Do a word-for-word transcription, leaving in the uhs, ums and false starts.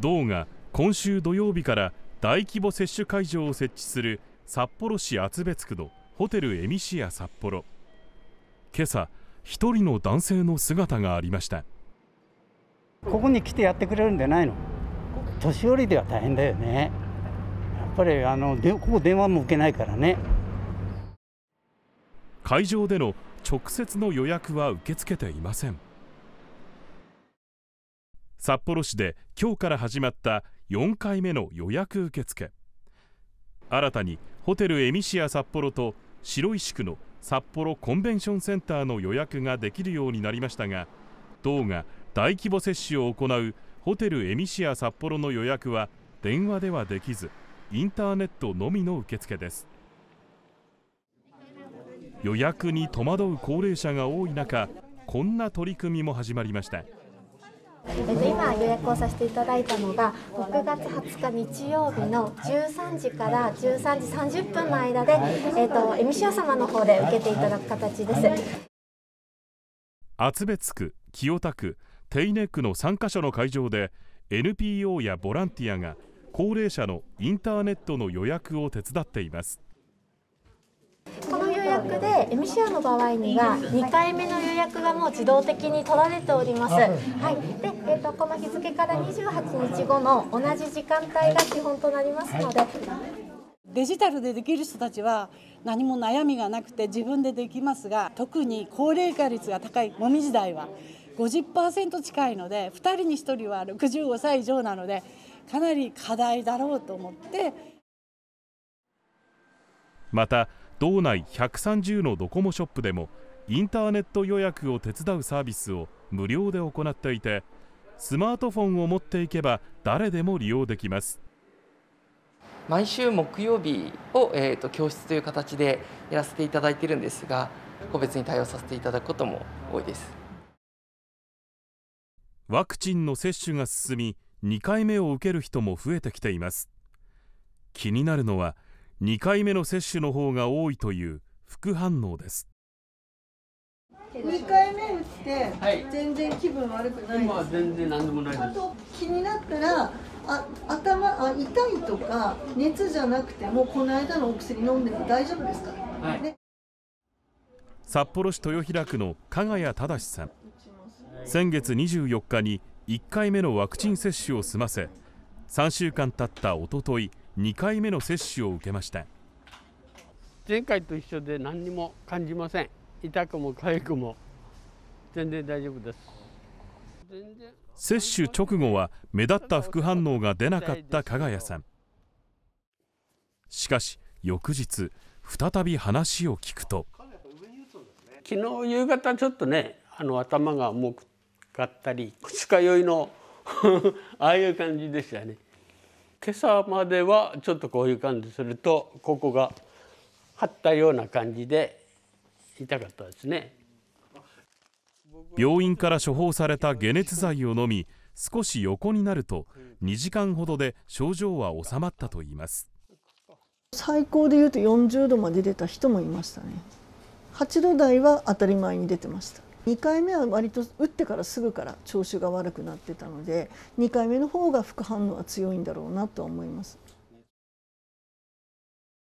道が今週土曜日から大規模接種会場を設置する札幌市厚別区のホテルエミシア札幌。今朝、一人の男性の姿がありました。 ここに来てやってくれるんじゃないの。年寄りでは大変だよね。やっぱりあのでここ電話も受けないからね。 会場での直接の予約は受け付けていません。札幌市で今日から始まったよんかいめの予約受付。新たにホテルエミシア札幌と白石区の札幌コンベンションセンターの予約ができるようになりましたが、道が大規模接種を行うホテルエミシア札幌の予約は電話ではできず、インターネットのみの受付です。予約に戸惑う高齢者が多い中、こんな取り組みも始まりました。 今予約をさせていただいたのがろくがつはつか日曜日のじゅうさんじからじゅうさんじさんじゅっぷんの間で、えーと、エミシア様の方で受けていただく形です。 厚別区、清田区、手稲区のさんかしょの会場で エヌピーオー やボランティアが高齢者のインターネットの予約を手伝っています。 この予約でエミシアの場合にはにかいめの予約がもう自動的に取られております。はい、で、えーと、この日付からにじゅうはちにちごの同じ時間帯が基本となりますので、 デジタルでできる人たちは何も悩みがなくて自分でできますが、特に高齢化率が高いもみじ台は ごじゅっパーセント 近いので、ふたりにひとりはろくじゅうごさい以上なので、かなり課題だろうと思って。 また道内ひゃくさんじゅうのドコモショップでもインターネット予約を手伝うサービスを無料で行っていて、スマートフォンを持っていけば誰でも利用できます。 毎週木曜日を、えーと、教室という形でやらせていただいているんですが、個別に対応させていただくことも多いです。 ワクチンの接種が進み、にかいめを受ける人も増えてきています。気になるのはにかいめの接種の方が多いという副反応です。 にかいめ打って全然気分悪くないです。 今は全然何でもないです。 あと気になったらあ頭あ痛いとか熱じゃなくてもこの間のお薬飲んでも大丈夫ですか、はいね、 札幌市豊平区の加賀谷忠さん、先月にじゅうよっかにいっかいめのワクチン接種を済ませ、さんしゅうかん経ったおとといにかいめの接種を受けました。 前回と一緒で何にも感じません。痛くも痒くも全然大丈夫です。 接種直後は目立った副反応が出なかった加賀谷さん。しかし翌日再び話を聞くと、 昨日夕方ちょっとね、あの頭が重かったり二日酔いのああいう感じでしたね。今朝まではちょっとこういう感じすると、ここが張ったような感じで痛かったですね。 病院から処方された解熱剤を飲み、少し横になるとにじかんほどで症状は収まったといいます。 最高でいうとよんじゅうどまで出た人もいましたね。はちど台は当たり前に出てました。にかいめは割と打ってからすぐから調子が悪くなってたので、にかいめの方が副反応は強いんだろうなと思います。